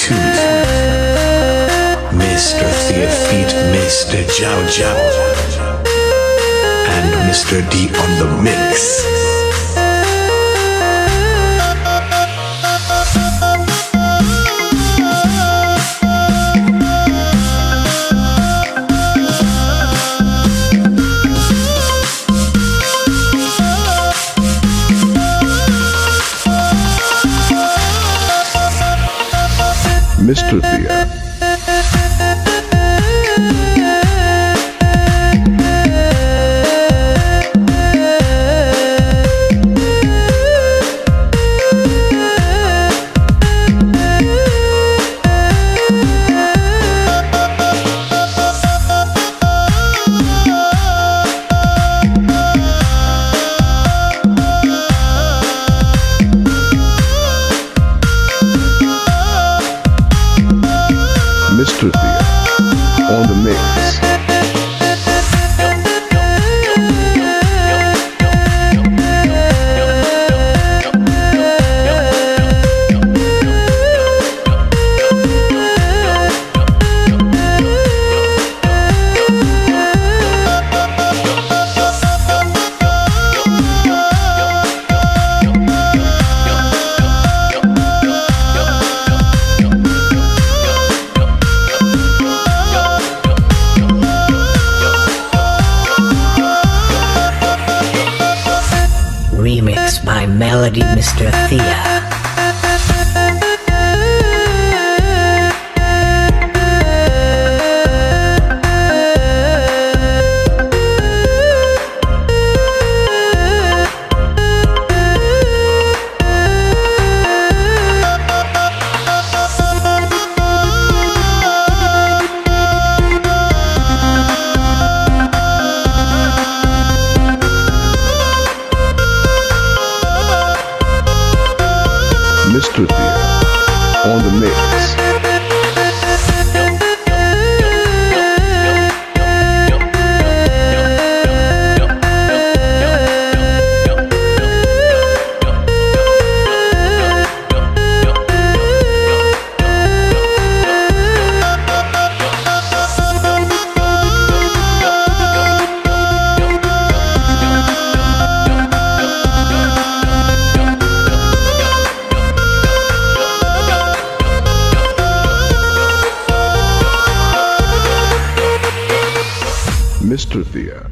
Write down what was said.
2. Mr. Theophyte, Mr. Jow Jow, and Mr. D on the mix. Mr. Thea. Mr. Thea on the mix. Remix by Melody, Mr. Thea. Mr. Thea on the mix. Mr. Thea.